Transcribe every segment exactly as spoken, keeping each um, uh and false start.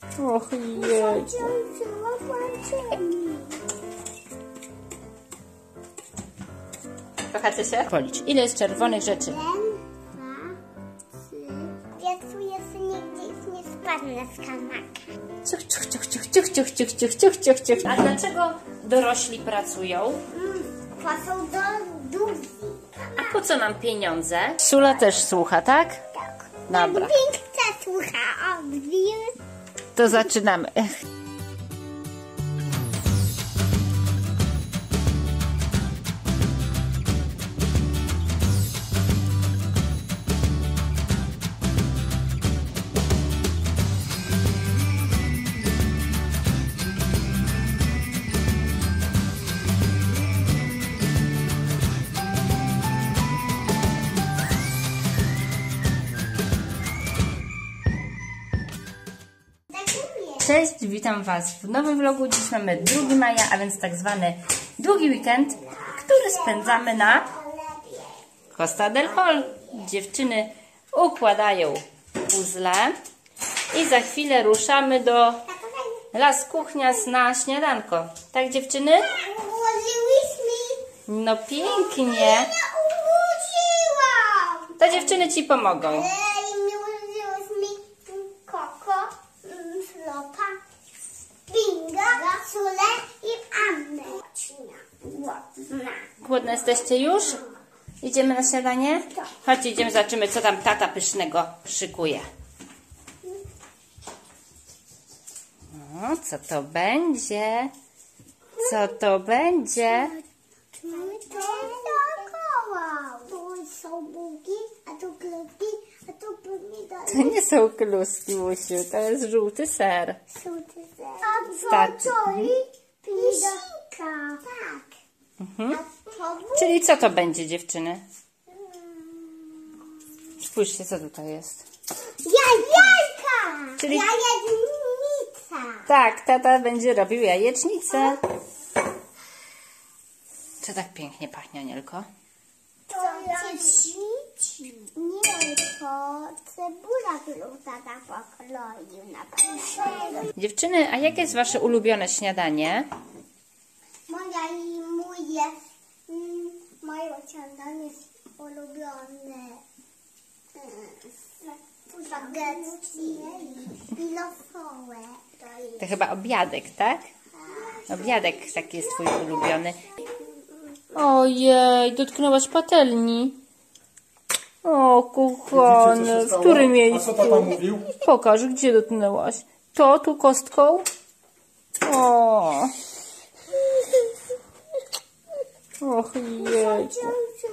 Och jej. Kochacie się? Policz. Ile jest czerwonych rzeczy? Obiecuję, że nigdzie nie spadnę z kanaka. Ciuch, ciuch, ciuch, ciuch, ciuch, ciuch, ciuch, ciuch, ciuch, ciuch, ciuch. A dlaczego dorośli pracują? Mm, płacą do długi. A po co nam pieniądze? Sula też słucha, tak? Tak. Dobra. Piękna słucha obwił. To zaczynamy. Ech. Cześć, witam Was w nowym vlogu. Dziś mamy drugiego maja, a więc tak zwany długi weekend, który spędzamy na Costa del Sol. Dziewczyny układają puzzle i za chwilę ruszamy do Las Kuchnias na śniadanko. Tak, dziewczyny? Ułożyłyśmy. No pięknie. Ja ułożyłam. To dziewczyny Ci pomogą. Ale mi ułożyłyśmy koko, slopa, pinga, sule i Annę. Głodna. Głodne jesteście już? Idziemy na śniadanie? Chodźcie, idziemy, zobaczymy, co tam tata pysznego szykuje. O, co to będzie? Co to będzie? To dookoła. Tu są bułki, a tu klubki, a tu pomidory. To nie są kluski, Łusiu, to jest żółty ser. A Starczy. co i pisinka. Tak. Mhm. A to bu- Czyli co to będzie, dziewczyny? Spójrzcie, co tutaj jest. Jajeczka. Czyli- Jajecznica. Tak, tata będzie robił jajecznicę. Co tak pięknie pachnie, Anielko? To jajecznici. Nie, to cebula, którą tata pokroił na pańczego. Dziewczyny, a jakie jest wasze ulubione śniadanie? Moja i mój jest, mm, moje śniadanie jest ulubione mm, spaghetti i losołe. To chyba obiadek, tak? Obiadek taki jest twój ulubiony. Ojej, dotknęłaś patelni. O, kochany, w którym miejscu? A co tata mówił? Pokaż, gdzie dotknęłaś. To, tu kostką? O. Och, jejku.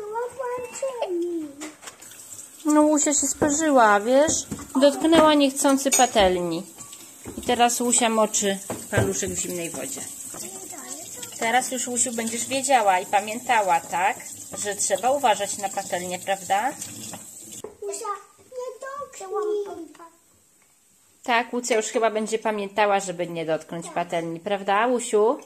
No, Łusia się sparzyła, wiesz? Dotknęła niechcący patelni. I teraz Łusia moczy paluszek w zimnej wodzie. Teraz już, Łusiu, będziesz wiedziała i pamiętała, tak? Że trzeba uważać na patelnię, prawda? Musia, nie dotknij. Tak, Łucja już chyba będzie pamiętała, żeby nie dotknąć patelni, prawda, Łusiu?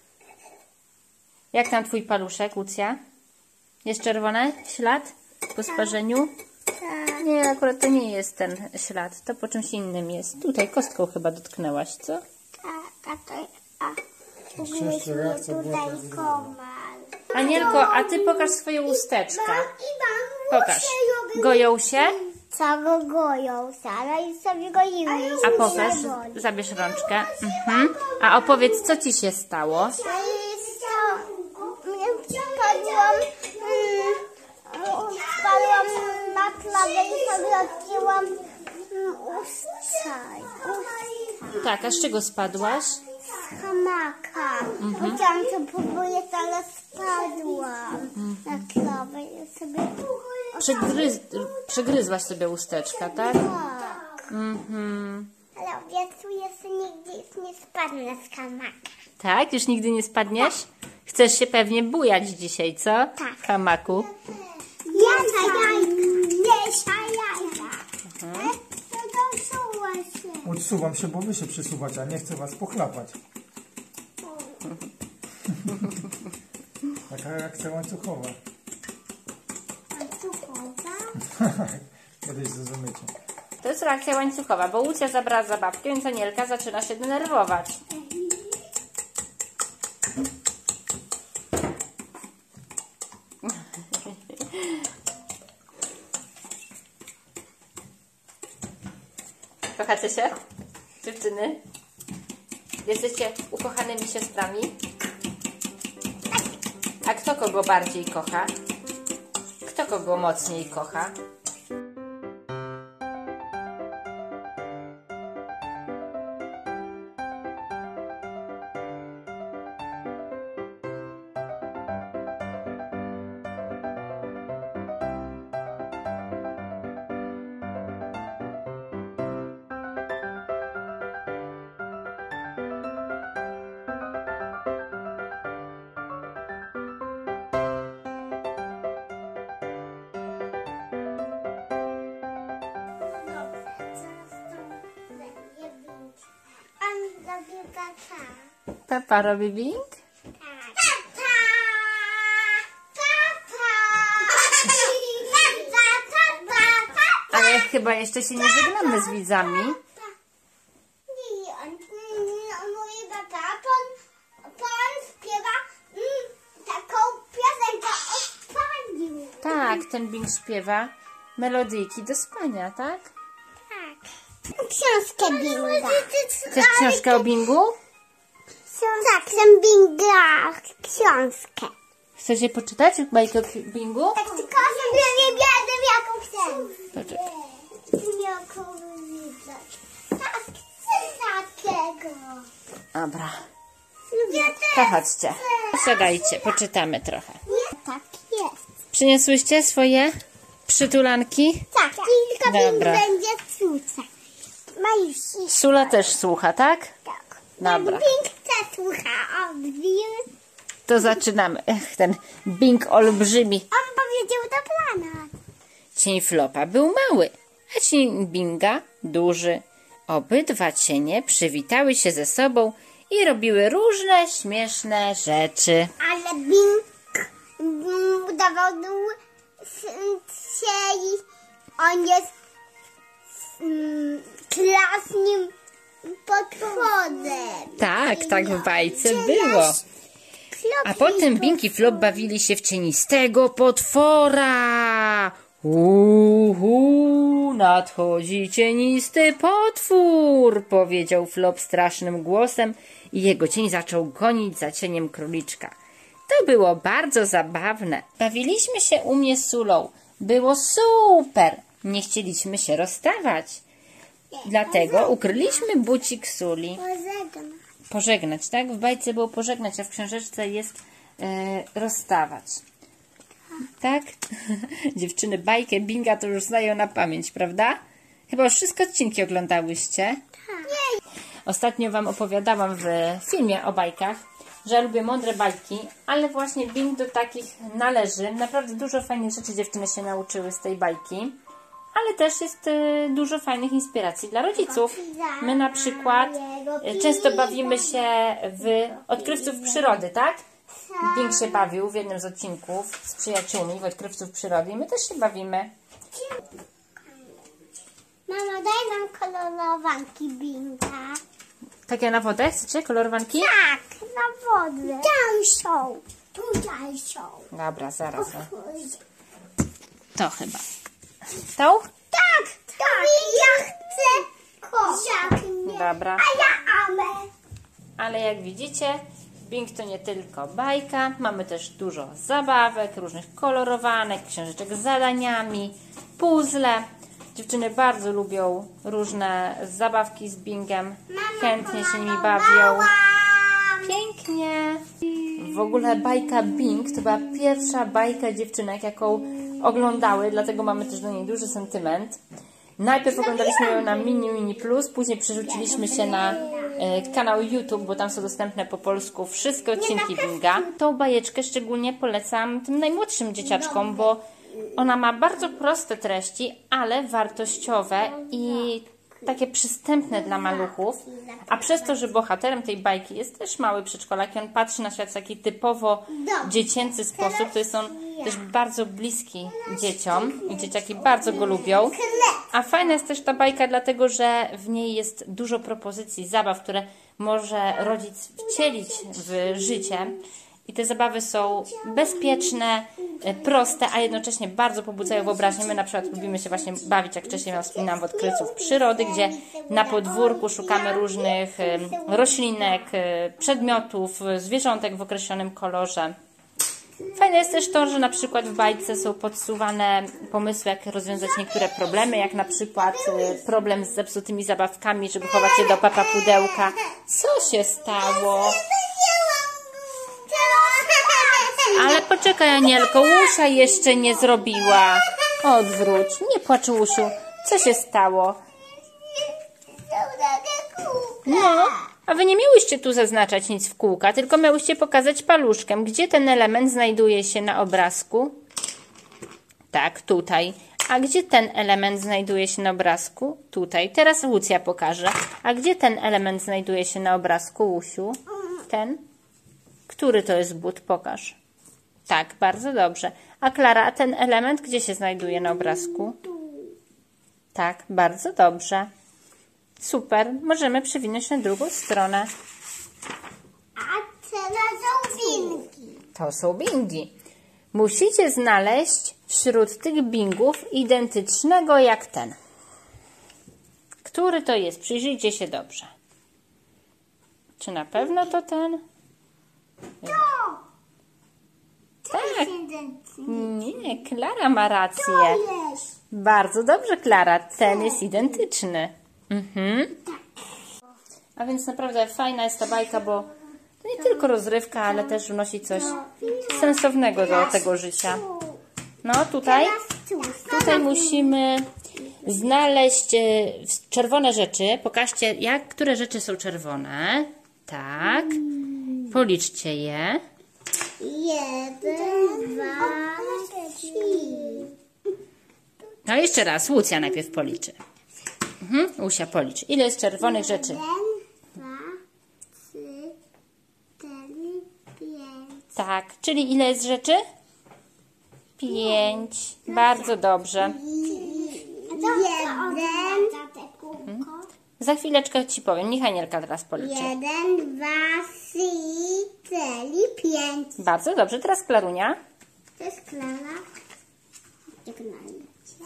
Jak tam twój paluszek, Łucja? Jest czerwony ślad po sparzeniu? Tak. Nie, akurat to nie jest ten ślad. To po czymś innym jest. Tutaj kostką chyba dotknęłaś, co? A, a to, a, Jeszcze reakcja była tutaj tak komal. Anielko, a ty pokaż swoją usteczkę. Mam i mam. Pokaż. Goją się? Co go goją, Sara i sobie goiły. A pokaż, zabierz rączkę. Mhm. A opowiedz, co ci się stało? Spadłam, mm, spadłam na klawę i sobie odcięłam mm, usta. usta. Tak, a z czego spadłaś? Z hamaka. Chciałam to próbuję, ale spadłam na klawę i sobie... Przegryz, przegryzłaś sobie usteczka, tak? Tak. Mhm. Ale obiecuję, że nigdy nie spadnę z hamaka. Tak? Już nigdy nie spadniesz? Chcesz się pewnie bujać dzisiaj, co? Tak. W hamaku. Jajka, jajka. Miesza jajka. Mhm. To dosuwa się. Odsuwam się, bo wy się przesuwacie, a nie chcę was pochlapać. Taka reakcja łańcuchowa. Łańcuchowa? Kiedyś zrozumiecie. To jest reakcja łańcuchowa, bo Łucja zabrała zabawkę, więc Anielka zaczyna się denerwować. Kochacie się? Dziewczyny? Jesteście ukochanymi siostrami? A kto kogo bardziej kocha? Kto kogo mocniej kocha? Papa robi Bing? Ale chyba jeszcze się nie żegnamy z widzami. Nie, on, on mówi tata, pan, pan śpiewa mm, taką piosenkę o spaniu. Tak, ten Bing śpiewa melodyjki do spania, tak? Tak. Książkę Binga. Chcesz książkę o Bingu? Tak, chcę Binga książkę. Chcecie poczytać bajkę o Bingu? Tak, tylko sobie nie wiem, jaką chcę. Poczekaj. Jaką widzę. Tak, chcę takiego. Dobra. Ja To też chodźcie. Siadajcie, poczytamy trochę. Nie, tak jest. Przyniosłyście swoje przytulanki? Tak, tylko Bing Dobra. będzie słuchać. Ma już się. Sula też słucha, tak? Tak. Dobra. Bing też słucha odbił. To zaczynamy. Ech, ten Bing olbrzymi. On powiedział do plana. Cień Flopa był mały, a cień Binga duży. Obydwa cienie przywitały się ze sobą i robiły różne śmieszne rzeczy. Ale Bing udawał się i on jest mm, klasnym potworem. Tak, tak w bajce było. A potem Bing i Flop bawili się w cienistego potwora. Uhu, nadchodzi cienisty potwór, powiedział Flop strasznym głosem i jego cień zaczął gonić za cieniem króliczka. To było bardzo zabawne. Bawiliśmy się u mnie z Sulą. Było super. Nie chcieliśmy się rozstawać. Dlatego ukryliśmy bucik Suli. Pożegnam. Pożegnać, tak? W bajce było pożegnać, a w książeczce jest e, rozstawać. Tak? Dziewczyny bajkę Binga to już znają na pamięć, prawda? Chyba już wszystkie odcinki oglądałyście. Ostatnio Wam opowiadałam w filmie o bajkach, że ja lubię mądre bajki, ale właśnie Bing do takich należy. Naprawdę dużo fajnych rzeczy dziewczyny się nauczyły z tej bajki. Ale też jest y, dużo fajnych inspiracji dla rodziców. My na przykład y, często bawimy się w odkrywców przyrody, tak? Bing się bawił w jednym z odcinków z przyjaciółmi w odkrywców przyrody i my też się bawimy. Mama, daj nam kolorowanki Binga. Takie na wodę? Chcecie kolorowanki? Tak, na wodę. Tam są. Tutaj są. Dobra, zaraz. To chyba. Tą? Tak, tak. Ja chcę kozak. Dobra. A ja amę. Ale jak widzicie, Bing to nie tylko bajka. Mamy też dużo zabawek, różnych kolorowanek, książeczek z zadaniami, puzzle. Dziewczyny bardzo lubią różne zabawki z Bingem. Chętnie się nimi bawią. Pięknie. W ogóle bajka Bing to była pierwsza bajka dziewczynek, jaką oglądały, dlatego mamy też do niej duży sentyment. Najpierw oglądaliśmy ją na Mini Mini Plus, później przerzuciliśmy się na e, kanał YouTube, bo tam są dostępne po polsku wszystkie odcinki Binga. Tą bajeczkę szczególnie polecam tym najmłodszym dzieciaczkom, bo ona ma bardzo proste treści, ale wartościowe i takie przystępne dla maluchów. A przez to, że bohaterem tej bajki jest też mały przedszkolak i on patrzy na świat w taki typowo dziecięcy sposób, to jest on też bardzo bliski dzieciom i dzieciaki bardzo go lubią. A fajna jest też ta bajka, dlatego że w niej jest dużo propozycji zabaw, które może rodzic wcielić w życie. I te zabawy są bezpieczne, proste, a jednocześnie bardzo pobudzają wyobraźnię. My na przykład lubimy się właśnie bawić, jak wcześniej Wam wspominałam, w odkryców przyrody, gdzie na podwórku szukamy różnych roślinek, przedmiotów, zwierzątek w określonym kolorze. Fajne jest też to, że na przykład w bajce są podsuwane pomysły, jak rozwiązać niektóre problemy, jak na przykład problem z zepsutymi zabawkami, żeby chować je do papa pudełka. Co się stało? Ale poczekaj, Anielko, Łusia jeszcze nie zrobiła. Odwróć, nie płacz, Łusiu. Co się stało? No, a wy nie miałyście tu zaznaczać nic w kółka, tylko miałyście pokazać paluszkiem, gdzie ten element znajduje się na obrazku. Tak, tutaj. A gdzie ten element znajduje się na obrazku? Tutaj. Teraz Łucja pokaże. A gdzie ten element znajduje się na obrazku, Łusiu? Ten? Który to jest but? Pokaż. Tak, bardzo dobrze. A Klara, a ten element gdzie się znajduje na obrazku? Tak, bardzo dobrze. Super, możemy przewinąć na drugą stronę. A teraz są bingi. To są bingi. Musicie znaleźć wśród tych bingów identycznego jak ten. Który to jest? Przyjrzyjcie się dobrze. Czy na pewno to ten? To! Tak. Nie, Klara ma rację. To jest. Bardzo dobrze, Klara. Ten jest identyczny. Mhm. A więc naprawdę fajna jest ta bajka, bo to nie tylko rozrywka, ale też wnosi coś sensownego do tego życia. No tutaj, tutaj musimy znaleźć e, czerwone rzeczy. Pokażcie, jak, które rzeczy są czerwone. Tak. Policzcie je. Jeden, dwa, trzy. No jeszcze raz, Łucja najpierw policzy. Mhm. Łusia policz. Ile jest czerwonych rzeczy? Jeden, dwa, trzy, cztery, pięć. Tak, czyli ile jest rzeczy? Pięć. Bardzo dobrze. Jeden, Za chwileczkę Ci powiem. Niech Anielka teraz policzy. jeden, dwa, trzy, cztery, pięć. Bardzo dobrze. Teraz Klarunia. To jest Klara. Żegnajcie.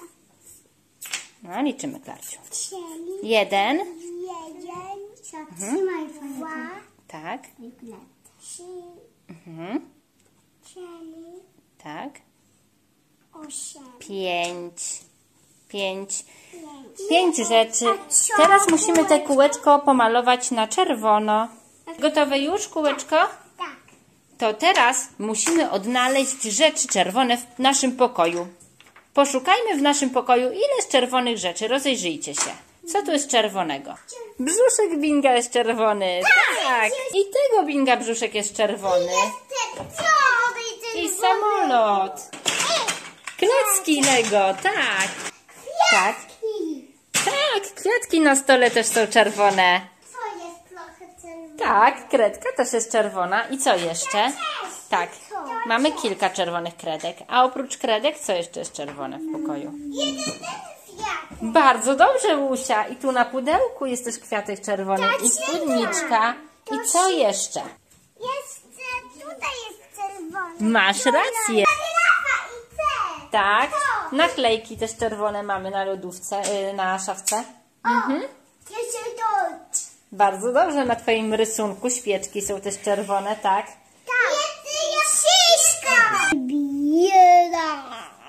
No, liczymy, Klarciu. Cztery, Jeden. jeden, zatrzymaj dwa, Tak. trzy, Mhm. cztery, Tak. osiem, Pięć. Pięć. pięć. Pięć rzeczy. Teraz musimy te kółeczko pomalować na czerwono. Gotowe już, kółeczko? Tak. To teraz musimy odnaleźć rzeczy czerwone w naszym pokoju. Poszukajmy w naszym pokoju, ile jest czerwonych rzeczy. Rozejrzyjcie się. Co tu jest czerwonego? Brzuszek binga jest czerwony. Tak. I tego binga brzuszek jest czerwony. I samolot. Klocki Lego, tak. Tak. Tak, kwiatki na stole też są czerwone. Co jest trochę czerwone? Tak, kredka też jest czerwona. I co jeszcze? Tak, mamy kilka czerwonych kredek. A oprócz kredek, co jeszcze jest czerwone w pokoju? Jeden ten kwiat. Bardzo dobrze, Łusia. I tu na pudełku jest też kwiatek czerwony. I spódniczka. I co jeszcze? Jeszcze tutaj jest czerwony. Masz rację. Lawa i C. Tak, naklejki też czerwone mamy na lodówce, yy, na szafce. Mhm. Jeszcze to. Bardzo dobrze, na Twoim rysunku świeczki są też czerwone, tak? Tak. Siśka. Biera.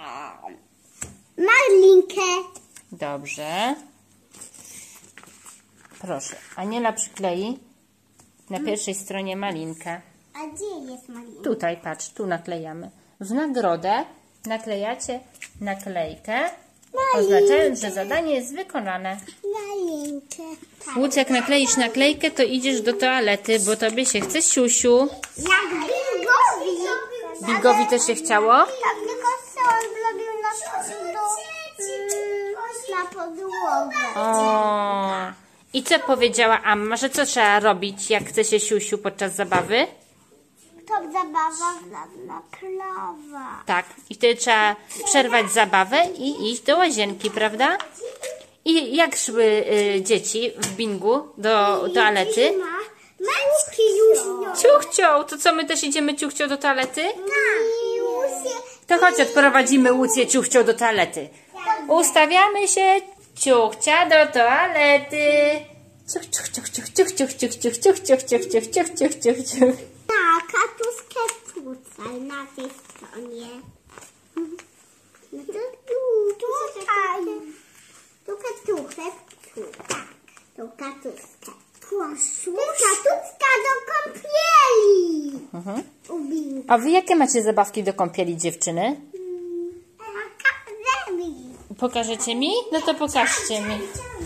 Malinkę. Dobrze. Proszę, Aniela przyklei na pierwszej stronie malinkę. A gdzie jest malinka? Tutaj, patrz, tu naklejamy. W nagrodę naklejacie naklejkę, oznaczając, że zadanie jest wykonane. Malinkę. Tak. Łuc, jak nakleisz naklejkę, to idziesz do toalety, bo tobie się chce siusiu. Jak Bingowi. Bigowi też się chciało? Tak, tylko co on zrobił na, do, mm, na podłogę. O. I co powiedziała Amma, że co trzeba robić, jak chce się siusiu podczas zabawy? To zabawa na plawa. Tak, i wtedy trzeba przerwać zabawę i iść do łazienki, prawda? I jak szły y, dzieci w bingu do toalety? Maćki już. Ciuchcio, to co, my też idziemy ciuchcio do toalety? To chodź, odprowadzimy Łucję ciuchcio do toalety. Ustawiamy się, ciuchcia do toalety. Ciuch, ciuch, ciuch, ciuch, ciuch, ciuch, ciuch, ciuch, ciuch, ciuch, ciuch, ciuch, ciuch, ciuch, ciuch, ciuch. Tak, katuskę tutaj na tej stronie. No to tu, tutaj. Tu katuszkę, tu, tak. Tu katuszkę. Tu katuszka do kąpieli. Mhm. Ubin. A wy jakie macie zabawki do kąpieli, dziewczyny? Akademii. Pokażecie mi? No to pokażcie mi.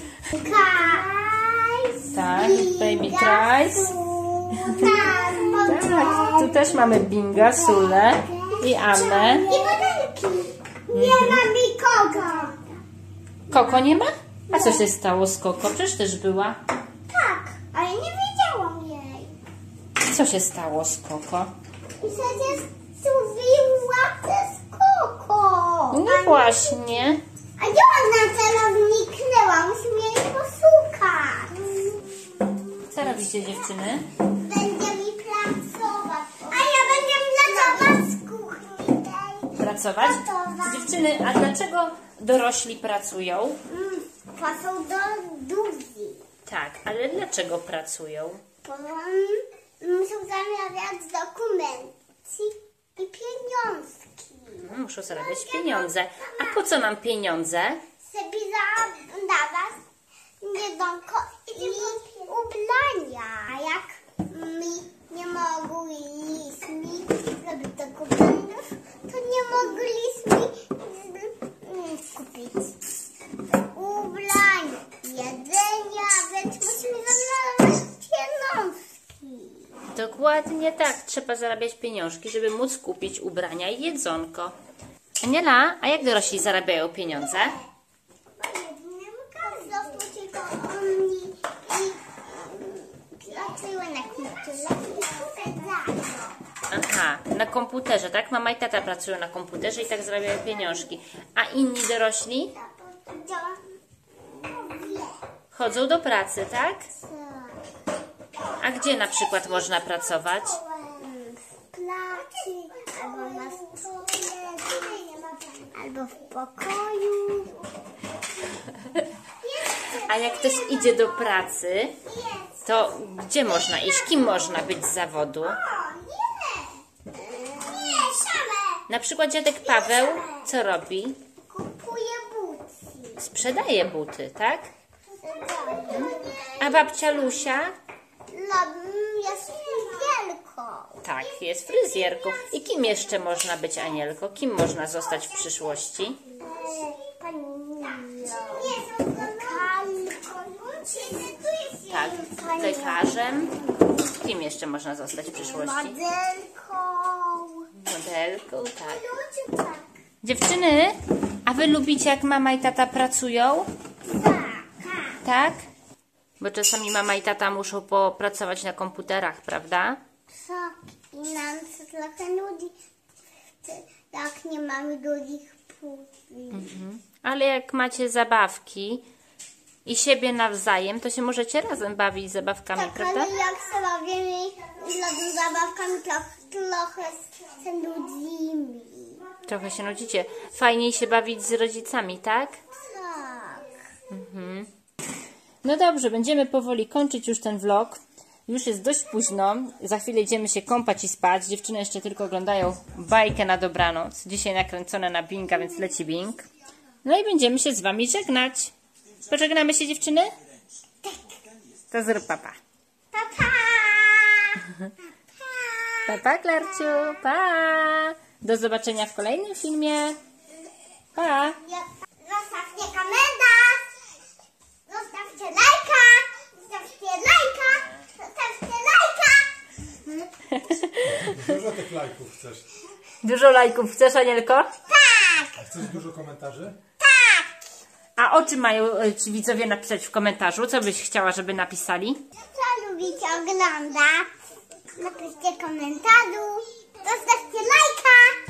Kajs. Tak, baby Trice. Tak, Tak, tu też mamy Binga, Sulę i Annę. I modelki. Nie ma nikogo. Koko nie ma? A co się stało z Koko? Przecież też była. Tak, ale nie wiedziałam jej. Co się stało z Koko? Przecież złowiła przez Koko. No właśnie. A gdzie ona teraz zniknęła? Musimy jej poszukać. Co robicie, dziewczyny? Będzie mi pracować. A ja będę pracować z kuchni tej. Pracować? Gotować. Dziewczyny, a dlaczego dorośli pracują? Mm, Pasą do Duzi. Tak, ale dlaczego pracują? Bo mm, muszą zamawiać dokumenty i pieniążki. No, muszą zarabiać pieniądze. A po co nam pieniądze? Sobie dawać jedzonko i ubrania. A jak mi nie mogliśmy zrobić dokumentów, to nie mogliśmy mm, kupić ubrań, jedzenia, więc musimy zarabiać pieniążki. Dokładnie tak. Trzeba zarabiać pieniążki, żeby móc kupić ubrania i jedzonko. Aniela, a jak dorośli zarabiają pieniądze? Tylko oni i pracują na komputerze i Aha, na komputerze, tak? Mama i tata pracują na komputerze i tak zarabiają pieniążki. A inni dorośli chodzą do pracy, tak? A gdzie na przykład można pracować? w pracy, albo na stole, albo w pokoju. A jak ktoś idzie do pracy, to gdzie można iść? Kim można być z zawodu? O, nie! Nie, same! Na przykład dziadek Paweł co robi? Kupuje buty. Sprzedaje buty, tak? A babcia Lusia? Jest wielką. Tak, jest fryzjerką. I kim jeszcze można być, Anielko? Kim można zostać w przyszłości? Tak, lekarzem. Kim jeszcze można zostać w przyszłości? Modelką. Modelką, tak. Dziewczyny, a wy lubicie, jak mama i tata pracują? Tak? Bo czasami mama i tata muszą popracować na komputerach, prawda? Tak, i nam się trochę nudzi, jak nie mamy drugich płci. Mhm. Ale jak macie zabawki i siebie nawzajem, to się możecie razem bawić zabawkami, Tak, prawda? ale jak się bawimy z zabawkami, to trochę się nudzimy. Trochę się nudzicie. Fajniej się bawić z rodzicami, tak? Tak. Mhm. No dobrze, będziemy powoli kończyć już ten vlog. Już jest dość późno. Za chwilę idziemy się kąpać i spać. Dziewczyny jeszcze tylko oglądają bajkę na dobranoc. Dzisiaj nakręcone na Binga, więc leci Bing. No i będziemy się z wami żegnać. Pożegnamy się, dziewczyny? To zrób papa. Papa! Papa, Klarciu, pa! Do zobaczenia w kolejnym filmie. Pa! Zostawcie komentarz! Zostawcie lajka! Zostawcie lajka! Zostawcie lajka! Dużo tych lajków chcesz. Dużo lajków chcesz, Anielko? Tak! A chcesz dużo komentarzy? Tak! A o czym mają ci widzowie napisać w komentarzu? Co byś chciała, żeby napisali? Co lubicie oglądać? napiszcie komentarzu, zostawcie lajka.